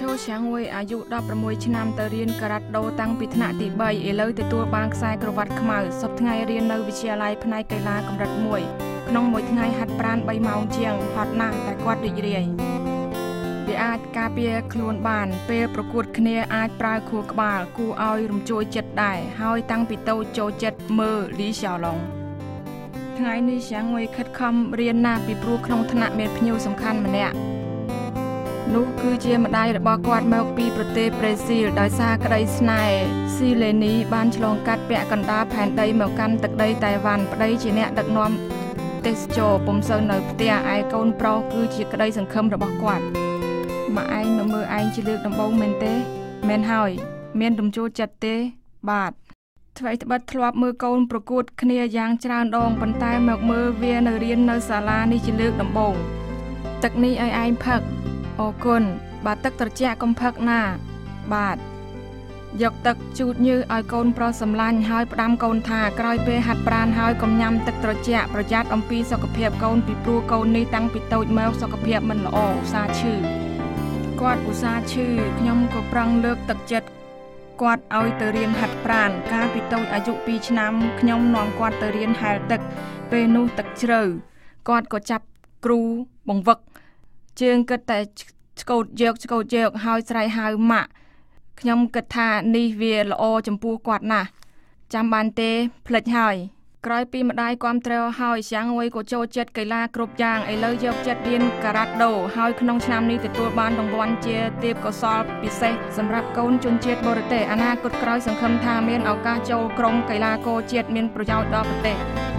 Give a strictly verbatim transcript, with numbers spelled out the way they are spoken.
ឈរឆាំងវ័យអាយុដប់ប្រាំមួយឆ្នាំទៅរៀនការ៉ាត់ដូតាំងពីថ្នាក់ទីបីឥឡូវទទួលបានខ្សែក្រវ៉ាត់ខ្មៅសប្តាហ៍ថ្ងៃរៀននៅវិទ្យាល័យផ្នែកកីឡាកម្រិតមួយក្នុងមួយថ្ងៃហាត់ប្រាណបីម៉ោងជាងហត់ណាស់តែគាត់រីករាយវាអាចការពារខ្លួនបានពេលប្រកួតគ្នាអាចប្រើខួរក្បាលគូឲ្យរំជួយចិត្តដែរហើយតាំងពីតូចចូលចិត្តមើលលីខ្យាឡុងថ្ងៃនេះឆាំងវ័យខិតខំរៀនណាស់ពីព្រោះក្នុងថ្នាក់មានភ្ញៀវសំខាន់ម្នាក់នោះគឺជាម្ដាយរបស់គាត់មកពីប្រទេសប្រេស៊ីលដោយសារក្តីស្នេហ៍ស៊ីឡេនីបានឆ្លងកាត់ពាក់កណ្ដាលផែនដីមកកាន់ទឹកដីតៃវ៉ាន់ប្តីជាអ្នកដឹកនាំទេសចរពុំសូវនៅផ្ទះឯកូនប្រុសគឺជាក្តីសង្ឃឹមរបស់គាត់ម៉ាក់ឯងមកមើលឯងជាលើកដំបូងមែនទេមែនហើយមានរំជួលចិត្តទេបាទថ្មីត្បិតធ្លាប់មើលកូនប្រកួតគ្នាយ៉ាងច្រើនដងប៉ុន្តែមកមើលវានៅរៀននៅសាលានេះជាលើកដំបូងទឹកនេះឲ្យឯងផឹកអរគុណបាទទឹកត្រជាក់កុំផឹកណាបាទយកទឹកជូតញើសឲ្យកូនប្រុសសម្លាញ់ហើយផ្ដាំកូនថាក្រោយពេលហាត់ប្រាណហើយកុំញ៉ាំទឹកត្រជាក់ប្រយ័ត្នអំពីសុខភាពកូនពីព្រោះកូននេះតាំងពីតូចមកសុខភាពមិនល្អឧស្សាហ៍ឈឺគាត់ឧស្សាហ៍ឈឺខ្ញុំក៏ប្រឹងលើកទឹកចិត្តគាត់ឲ្យទៅរៀនហាត់ប្រាណកាលពីតូចអាយុពីរឆ្នាំខ្ញុំនាំគាត់ទៅរៀនហែលទឹកពេលនោះទឹកជ្រៅគាត់ក៏ចាប់គ្រូបង្វឹកជើងគិតតែឆ្កូតយកឆ្កូតយកហើយស្រែកហៅម៉ាក់ខ្ញុំគិតថានេះវាល្អចំពោះគាត់ណាស់ចាំបានទេភ្លេចហើយក្រោយពីម្ដាយគាំទ្រហើយឆាំងវ័យក៏ចូលចិត្តកីឡាគ្រប់យ៉ាងឥឡូវយកចិត្តរៀនការ៉ាត់ដូហើយក្នុងឆ្នាំនេះទទួលបានរង្វាន់ជាទេពកោសល្យពិសេសសម្រាប់កូនជនជាតិបរទេសអនាគតក្រោយសង្ឃឹមថាមានឱកាសចូលក្រុមកីឡាករជាតិមានប្រយោជន៍ដល់ប្រទេស